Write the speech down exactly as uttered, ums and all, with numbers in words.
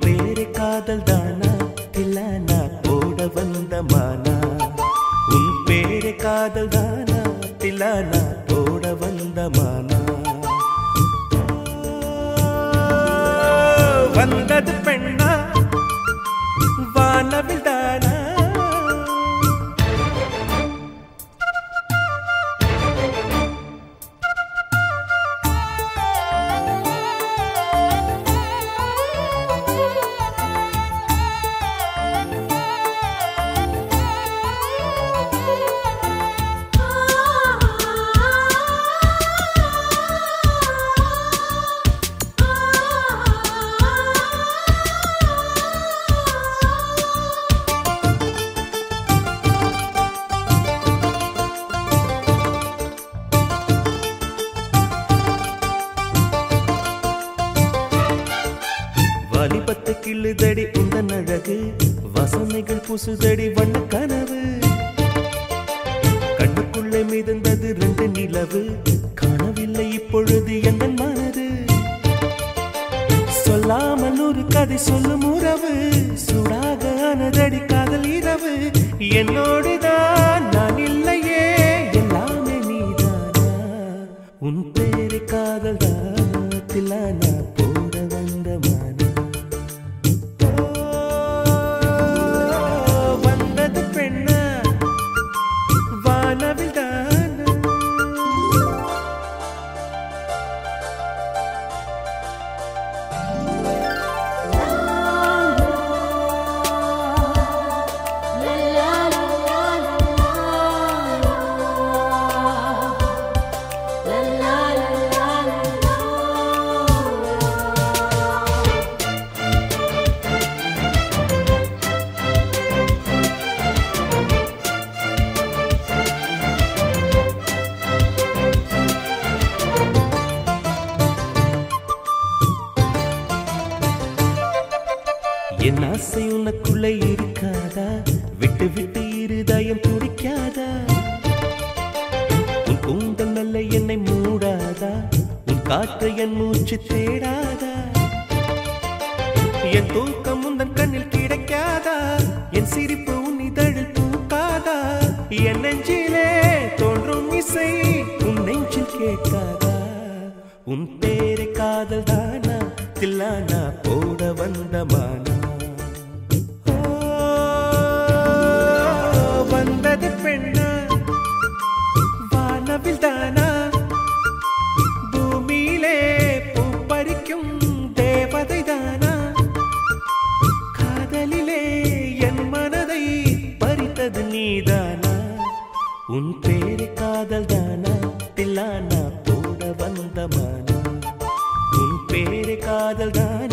பேரு காதல் தானா தில்லானா போட வந்த மானா உன் பேரு காதல் தானா தில்லானா போட வந்த மானா வந்தது பெண்ணா வானவில் தானா வாலிபத்து கிள்ளுதடி உந்தன் அழகு வசனைகள் புசுதடி வண்ண கனவு கண்ணுக்குள்ளே மிதந்தது ரெண்டு நிலவு காணவில்லை இப்பொழுது என் மனது சொல்லாமல் ஒரு கதை சொல்லும் உறவு சூடாக ஆனதடி காதல் இரவு என்னோடுதான் நான் இல்லையே எல்லாமே நீதானா உன் பேரு காதல் தானா தில்லானா போட வந்த மானா என் ஆசை உனக்குள்ளே இருக்காதா விட்டு விட்டு இருதயம் துடிக்காதா உன் கூந்தல் நல்ல என்னை மூடாதா உன் காற்று என் மூச்சு தேடாதா என் தூக்கம் உந்தன் கண்ணில் கிடைக்காதா என் சிரிப்பு உன் இதழில் பூக்காதா என் நெஞ்சிலே தோன்றும் இசை உன் நெஞ்சில் கேட்காதா உன் பேரு காதல் தானா தில்லானா போட வந்த மானா வந்தது பெண்ணா வானவில் தானா பூமியிலே பூ பறிக்கும் தேவதை தானா காதலிலே என் மனதை பறித்தது நீதானா உன் பேரு காதல் தானா தில்லானா போட வந்த மானா உன் பேரு காதல் தானா